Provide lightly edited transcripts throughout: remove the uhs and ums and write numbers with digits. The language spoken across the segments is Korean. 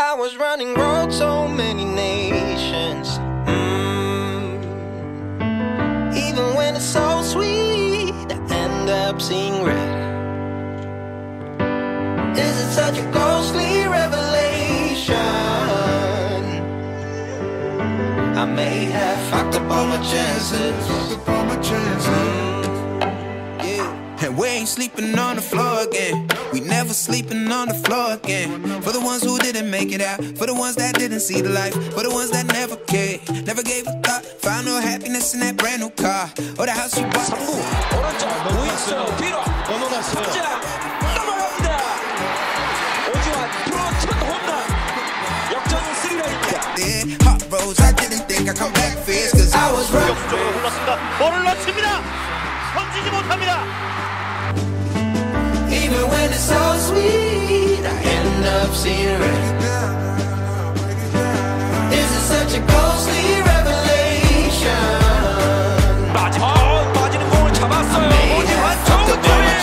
I was running road so many nations. Even when it's so sweet, I end up seeing red. Is it such a ghostly revelation? I may have fucked up all my chances. And we ain't sleeping on the floor again. We never sleeping on the floor again. For the ones who didn't make it out, for the ones that didn't see the life, for the ones that never cared, never gave a thought. Found no happiness in that brand new car or the house you bought. 오른쪽 우익수 뒤로 넘어갔어요. 넘어갑니다. 오지환 프로 첫 홈런. 역전 3런입니다. Hot roads, I didn't think I'd come back fast, cause I was right. 쪽으로 흘렀습니다. 볼을 넣습니다. 던지지 못합니다. Even when it's so sweet, I end up seeing red. Is it such a ghostly revelation? 빠지는 공을 잡았어요. 오지환 좋은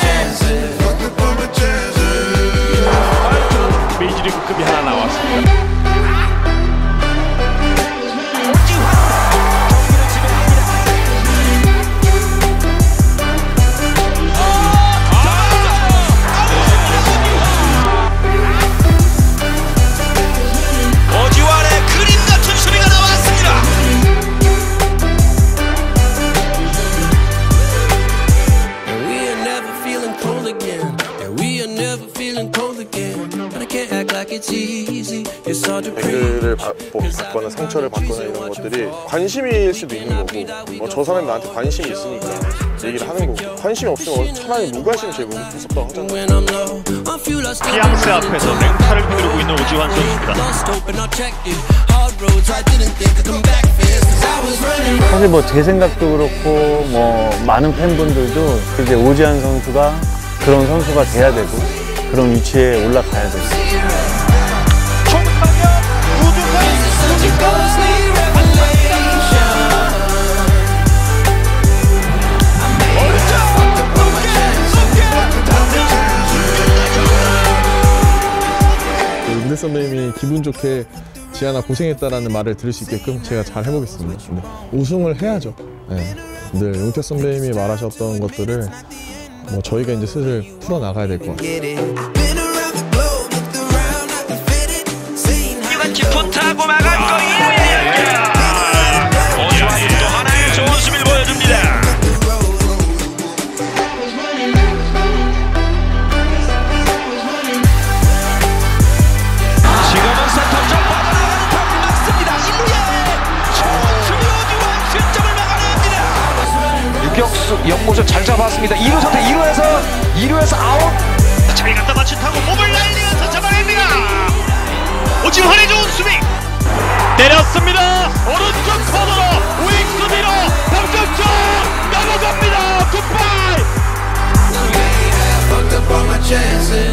메이저리그급이 하나 나왔습니다. 배그를 받거나 상처를 받거나 이런 것들이 관심일 수도 있는 거고 저 사람이 나한테 관심이 있으니까 얘기를 하는 거고 관심이 없으면 차라리 무관심이 제일 무섭다고 하잖아요. 피앙스 앞에서 맹타를 휘두르고 있는 오지환 선수입니다. 사실 뭐 제 생각도 그렇고 뭐 많은 팬분들도 이제 오지환 선수가 그런 선수가 돼야 되고 그런 위치에 올라가야 되고. 윤대 선배님이 기분 좋게 지한아 고생했다라는 말을 들을 수 있게끔 제가 잘 해보겠습니다. 네. 우승을 해야죠. 네. 늘 용태 선배님이 말하셨던 것들을 뭐 저희가 이제 슬슬 풀어나가야 될 것 같아요. 이건 깊은 타고 막았고 1루에 연결. 오지환 또 하나의 좋은 수비를 보여줍니다. 지금은 센터 쪽 빠져나가는 타구 막습니다. 1루에 조수미 오지환 실점을 막아냅니다. 유격수 연모션 잘 잡았습니다. 2루 선택 2루에서 아웃. 잘 갖다 맞춘 타고 몸을 날리면서 잡아냅니다. 오지환의 좋은 수비 때렸습니다. 오른쪽 코너로 우익수 뒤로 박격점 넘어갑니다. 굿바이.